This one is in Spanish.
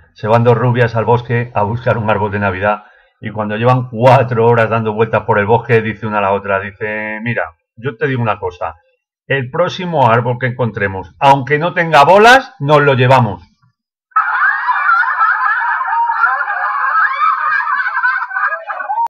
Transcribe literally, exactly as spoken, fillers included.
se van dos rubias al bosque a buscar un árbol de Navidad y cuando llevan cuatro horas dando vueltas por el bosque, dice una a la otra, dice, mira, yo te digo una cosa, el próximo árbol que encontremos, aunque no tenga bolas, nos lo llevamos.